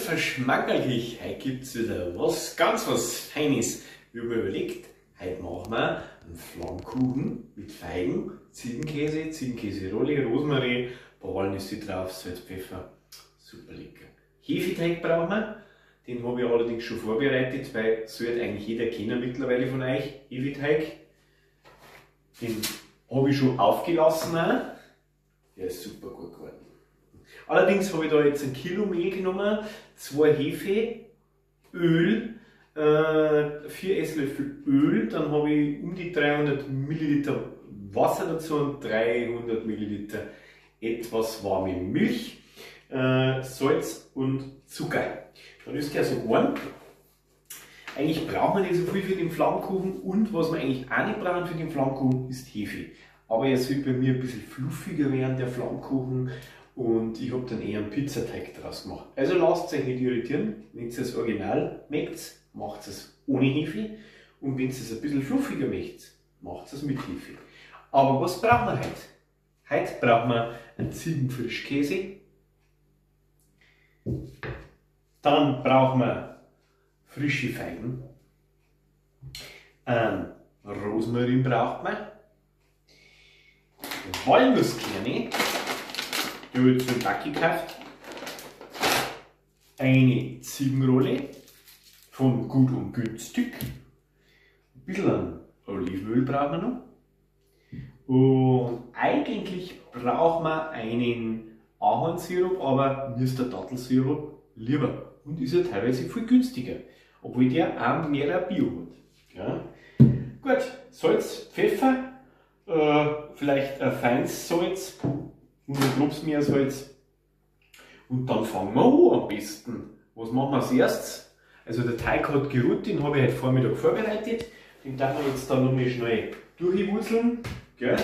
verschmackerlich. Heute gibt es wieder was Feines. Ich habe mir überlegt, heute machen wir einen Flammkuchen mit Feigen, Ziegenkäse, Ziegenkäserolle, Rosmarin, ein paar Walnüsse drauf, Salz, Pfeffer. Super lecker. Hefeteig brauchen wir. Den habe ich allerdings schon vorbereitet, weil sollte eigentlich jeder kennen mittlerweile von euch. Hefeteig. Den habe ich schon aufgelassen auch. Der ist super gut geworden. Allerdings habe ich da jetzt 1 Kilo Mehl genommen, 2 Hefe, Öl, 4 Esslöffel Öl, dann habe ich um die 300 Milliliter Wasser dazu und 300 Milliliter etwas warme Milch, Salz und Zucker. Dann ist gleich so warm. Eigentlich braucht man nicht so viel für den Flammkuchen und was wir eigentlich auch nicht brauchen für den Flammkuchen ist Hefe. Aber er soll bei mir ein bisschen fluffiger werden, der Flammkuchen. Und ich habe dann eher einen Pizzateig draus gemacht. Also lasst euch nicht irritieren, wenn ihr das Original möchtet, macht es ohne Hefe. Und wenn ihr es ein bisschen fluffiger möchtet, macht es mit Hefe. Aber was brauchen wir heute? Heute brauchen wir einen Ziegenfrischkäse. Dann brauchen wir frische Feigen. Rosmarin braucht man. Walnusskerne. Ich habe jetzt einen Backi gekauft. Eine Ziegenrolle von Gut und Günstig. Ein bisschen Olivenöl brauchen wir noch. Und eigentlich brauchen wir einen Ahornsirup, aber mir ist der Dattelsirup lieber und ist ja teilweise viel günstiger, obwohl der auch mehr Bio hat. Ja. Gut, Salz, Pfeffer, vielleicht ein feines Salz und ein Drops Meersalz. Und dann fangen wir an am besten. Was machen wir als erstes? Also der Teig hat geruht, den habe ich heute Vormittag vorbereitet. Den darf wir jetzt dann nochmal schnell durchwurzeln. Gell?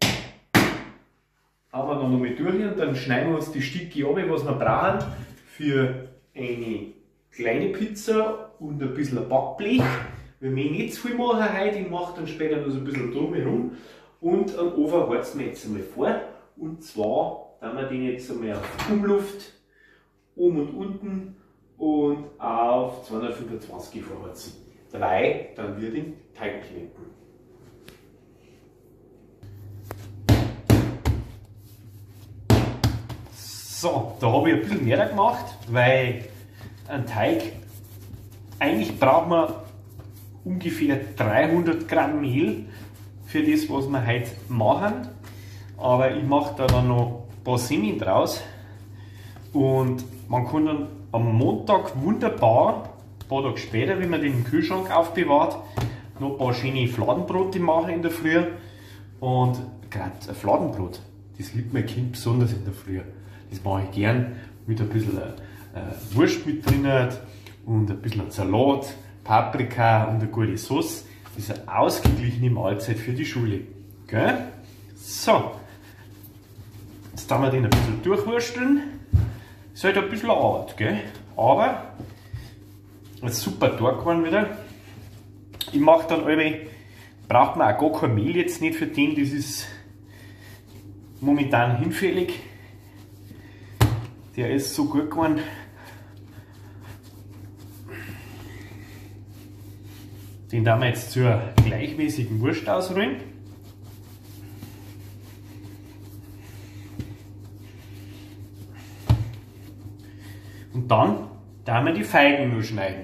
Hauen wir dann nochmal durch und dann schneiden wir uns die Stücke ab, was wir brauchen für eine kleine Pizza und ein bisschen ein Backblech. Wir wollen nicht zu viel machen heute, ich mache dann später noch so ein bisschen drumherum. Und am Ofen heizen wir jetzt einmal vor. Und zwar tun wir den jetzt einmal auf Umluft, oben und unten und auf 225 vorheizen. Dabei dann wir den Teig kneten. So, da habe ich ein bisschen mehr gemacht, weil ein Teig, eigentlich braucht man ungefähr 300 Gramm Mehl für das, was wir heute machen. Aber ich mache da dann noch ein paar Semmeln draus und man kann dann am Montag wunderbar, ein paar Tage später, wenn man den im Kühlschrank aufbewahrt, noch ein paar schöne Fladenbrote machen in der Früh. Und gerade ein Fladenbrot, das liebt mein Kind besonders in der Früh. Das mache ich gern mit ein bisschen Wurst mit drin und ein bisschen Salat, Paprika und eine gute Sauce. Das ist eine ausgeglichene Mahlzeit für die Schule. Gell? So, jetzt tun wir den ein bisschen durchwursteln. Ist halt ein bisschen Arbeit, gell? Aber ist super Tag geworden wieder. Ich mache dann braucht man auch gar kein Mehl jetzt nicht für den, das ist momentan hinfällig. Der ist so gut geworden. Den tun wir jetzt zur gleichmäßigen Wurst ausrollen. Und dann tun wir die Feigen nur schneiden.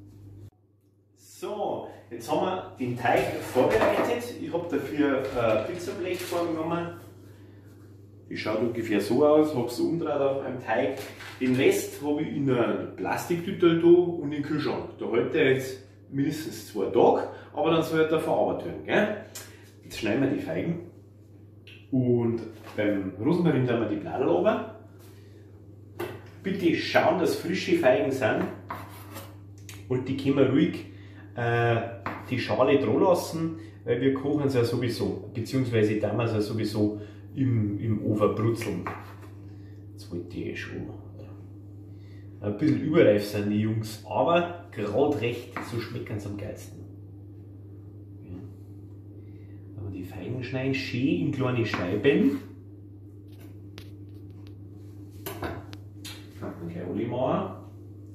So, jetzt haben wir den Teig vorbereitet. Ich habe dafür ein Pizzablech vorgenommen. Die schaut ungefähr so aus, habe es umgedreht auf einem Teig. Den Rest habe ich in einer Plastiktüte da und in den Kühlschrank. Da hält er jetzt mindestens 2 Tage, aber dann soll er verarbeitet werden. Gell? Jetzt schneiden wir die Feigen und beim Rosmarin tun wir die Blätter runter. Bitte schauen, dass frische Feigen sind und die können wir ruhig die Schale dran lassen, weil wir kochen es ja sowieso, beziehungsweise tun wir es ja sowieso im Ofen brutzeln. Jetzt wollte ich schon. Ein bisschen überreif sind die Jungs, aber gerade recht, so schmecken sie am geilsten. Ja. Aber die Feigen schneiden schön in kleine Scheiben. Kann man gleich alle machen.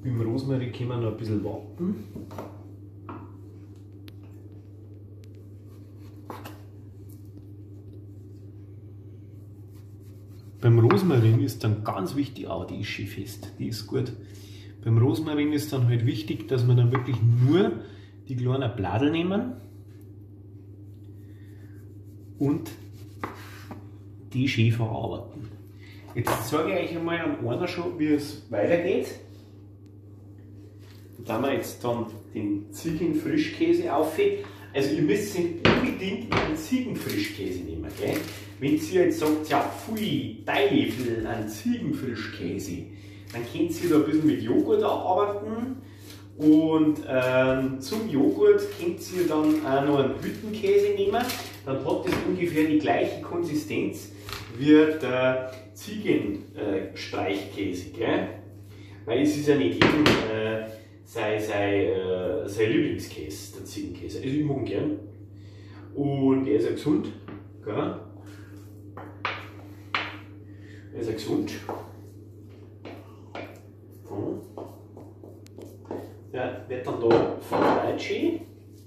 Im Rosmarin können wir noch ein bisschen warten. Beim Rosmarin ist dann ganz wichtig, die ist schön fest, die ist gut. Beim Rosmarin ist dann halt wichtig, dass wir dann wirklich nur die kleinen Bladel nehmen und die schön verarbeiten. Jetzt zeige ich euch einmal an einer schon, wie es weitergeht. Da haben wir jetzt dann den Ziegenfrischkäse auf. Also ihr müsst unbedingt einen Ziegenfrischkäse nehmen. Gell? Wenn ihr jetzt sagt, ja pfui, Teufel, einen Ziegenfrischkäse, dann könnt ihr da ein bisschen mit Joghurt arbeiten. Und zum Joghurt könnt ihr dann auch noch einen Hüttenkäse nehmen. Dann hat das ungefähr die gleiche Konsistenz wie der Ziegenstreichkäse. Weil es ist ja nicht jedem sein Lieblingskäse, der Ziegenkäse. Also ich mag ihn gern. Und er ist ja gesund. Gell? Er ist ja gesund. Der wird dann da verfleischt.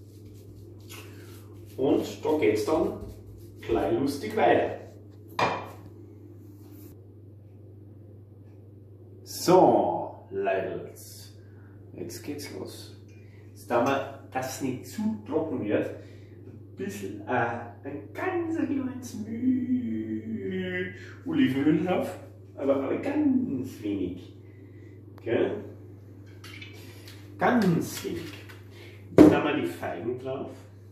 Und da geht es dann gleich lustig weiter. So, Leidels, jetzt geht's los. Jetzt da wir, dass es nicht zu trocken wird, ein bisschen ein ganz kleines Müh Olivenöl drauf, aber ganz wenig. Gell? Ganz wenig. Jetzt haben wir die Feigen drauf.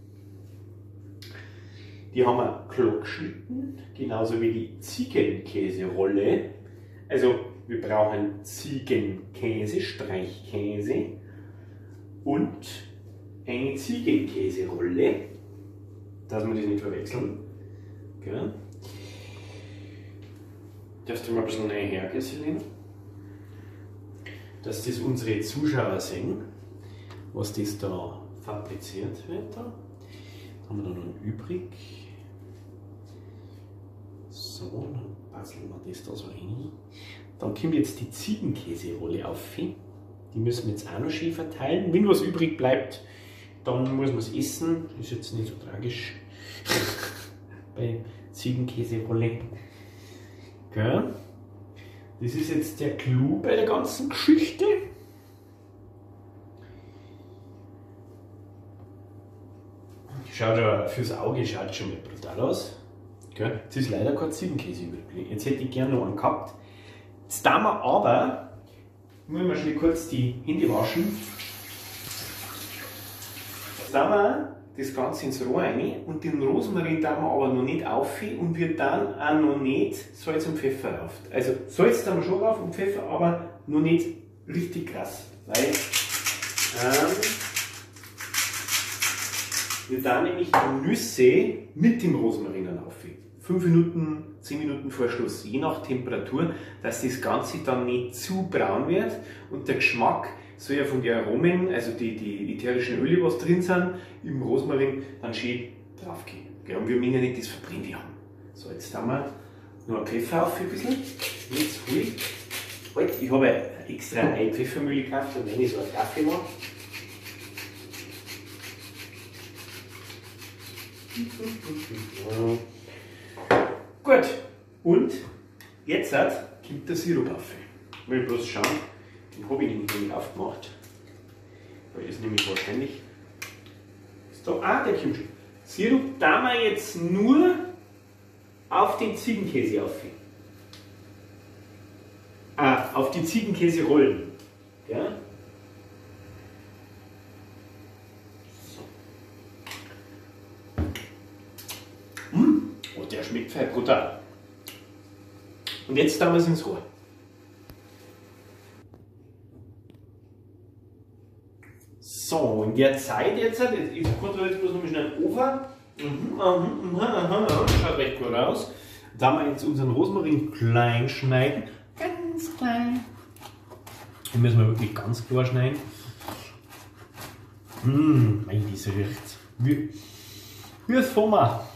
Die haben wir klein geschnitten, genauso wie die Ziegenkäserolle. Also wir brauchen Ziegenkäse, Streichkäse und eine Ziegenkäserolle, dass wir das nicht verwechseln. Okay. Darfst du mal ein bisschen näher hergesehen, dass das unsere Zuschauer sehen, was das da fabriziert wird. Da haben wir da noch übrig. So, dann basteln wir das da so hin. Dann kommt jetzt die Ziegenkäserolle auf. Die müssen wir jetzt auch noch schön verteilen. Wenn was übrig bleibt, dann muss man es essen. Ist jetzt nicht so tragisch bei Ziegenkäserolle. Gell? Das ist jetzt der Clou bei der ganzen Geschichte. Schaut ja, fürs Auge schaut schon mal brutal aus. Gell? Jetzt ist leider kein Ziegenkäse übrig. Jetzt hätte ich gerne noch einen gehabt. Jetzt tun wir aber, müssen wir schon kurz die Hände waschen. Jetzt tun wir das Ganze ins Rohr rein und den Rosmarin tun wir aber noch nicht auf und wir dann auch noch nicht Salz und Pfeffer drauf. Also Salz tun wir schon drauf und Pfeffer, aber noch nicht richtig krass. Weil wir tun nämlich die Nüsse mit dem Rosmarin auf. 5 Minuten, 10 Minuten vor Schluss, je nach Temperatur, dass das Ganze dann nicht zu braun wird und der Geschmack soll ja von den Aromen, also die ätherischen Öle, was drin sind, im Rosmarin, dann schön drauf gehen. Und wir müssen ja nicht das verbrennt haben. So, jetzt haben wir noch einen Pfeffer auf ein bisschen. Jetzt hol ich. Halt, ich habe extra eine Pfeffermühle gekauft, und wenn ich so einen Kaffee mache. Gut, und jetzt kommt der Sirup auf. Ich will bloß schauen, den habe ich nämlich noch nicht aufgemacht. Weil das nämlich wahrscheinlich. Ist da, der kommt schon. Sirup tun wir jetzt nur auf den Ziegenkäse auf. Auf die Ziegenkäserollen. Ja? Oh, der schmeckt voll brutal. Und jetzt tun wir es ins Rohr. So, in der Zeit jetzt, ich kontrolliere jetzt bloß noch schnell den Ofen. Schaut recht gut aus. Da haben wir jetzt unseren Rosmarin klein schneiden. Ganz klein. Den müssen wir wirklich ganz klar schneiden. Das riecht wie das Foma.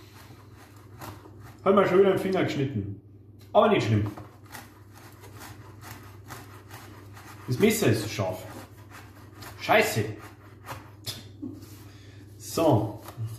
Hat mir schon wieder den Finger geschnitten. Aber nicht schlimm. Das Messer ist so scharf. Scheiße. So.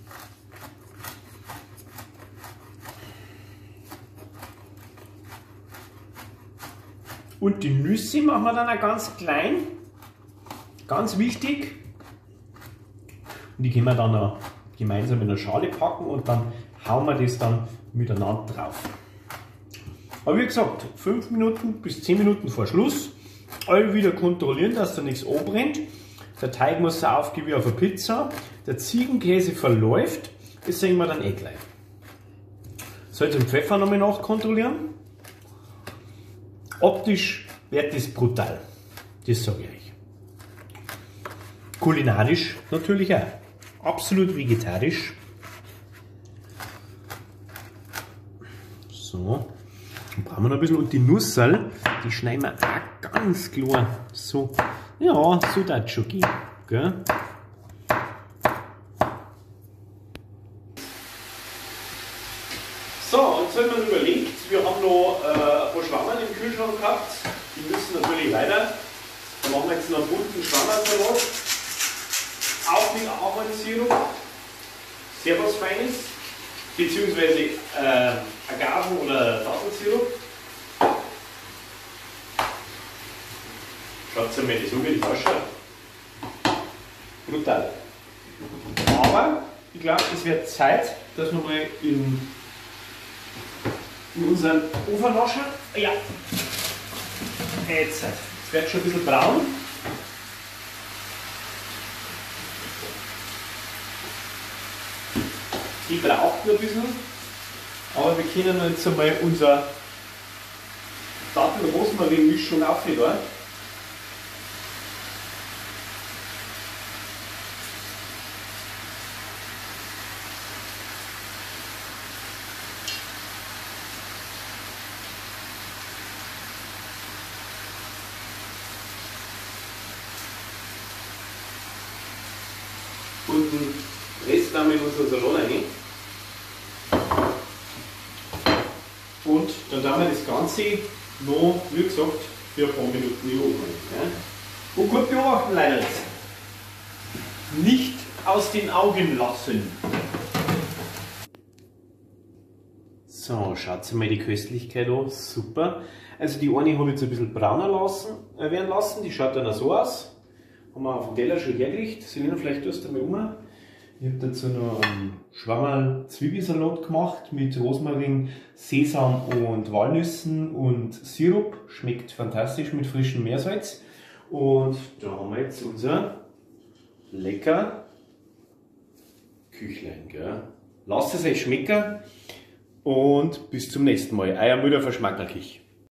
Und die Nüsse machen wir dann auch ganz klein. Ganz wichtig. Und die können wir dann auch gemeinsam in eine Schale packen und dann hauen wir das dann miteinander drauf. Aber wie gesagt, 5 Minuten bis 10 Minuten vor Schluss. Alle wieder kontrollieren, dass da nichts anbrennt. Der Teig muss so aufgehen wie auf eine Pizza. Der Ziegenkäse verläuft. Das sehen wir dann eh gleich. Salz und Pfeffer nochmal nachkontrollieren. Optisch wird das brutal. Das sage ich euch. Kulinarisch natürlich auch. Absolut vegetarisch. So. Dann brauchen wir noch ein bisschen. Und die Nusserl, die schneiden wir auch ganz klar. So. Ja, so darf es schon gehen. Gell? So, und jetzt haben wir überlegt, wir haben noch ein paar Schwammerl im Kühlschrank gehabt. Die müssen natürlich weiter. Da machen wir jetzt noch einen bunten Schwammerlsalat. Auch mit Ahornsirup. Sehr was Feines. Beziehungsweise Agaven- oder Dattelsirup. Schaut euch mal das an, wie das ausschaut. Brutal. Aber ich glaube, es wird Zeit, dass wir mal in unseren Ofen nachschauen. Ja, jetzt wird schon ein bisschen braun. Die braucht noch ein bisschen, aber wir können jetzt einmal unsere Dattel-Rosmarin-Mischung aufhören. Und den Rest nehmen wir in unseren Salat rein. Und dann tun wir das Ganze noch, wie gesagt, für ein paar Minuten in den Ofen. Und gut beobachten, Leute. Nicht aus den Augen lassen. So, schaut mal die Köstlichkeit an. Super. Also die eine habe ich jetzt ein bisschen brauner werden lassen. Die schaut dann auch so aus. Haben wir auf dem Teller schon hergerichtet. Selina, vielleicht tust du mal um. Ich habe dazu noch einen Schwammerl-Zwiebelsalat gemacht mit Rosmarin, Sesam und Walnüssen und Sirup. Schmeckt fantastisch mit frischem Meersalz. Und da haben wir jetzt unser lecker Küchlein. Gell? Lasst es euch schmecken und bis zum nächsten Mal. Euer Müller Verschmackerlich.